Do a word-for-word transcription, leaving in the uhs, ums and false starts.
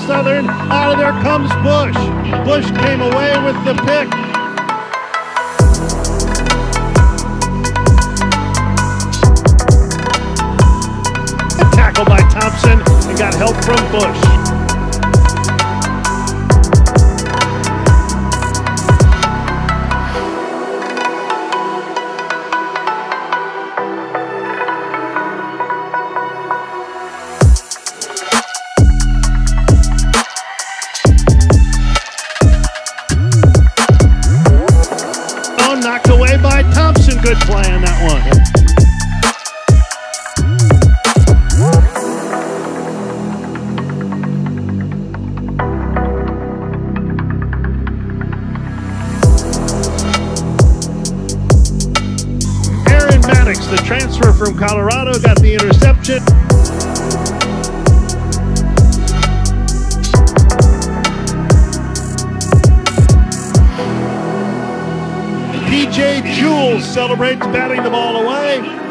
Southern. Out of there comes Bush. Bush came away with the pick. A tackle by Thompson and got help from Bush. Knocked away by Thompson. Good play on that one. Aaron Maddox, the transfer from Colorado, got the interception. P J Jules celebrates batting the ball away.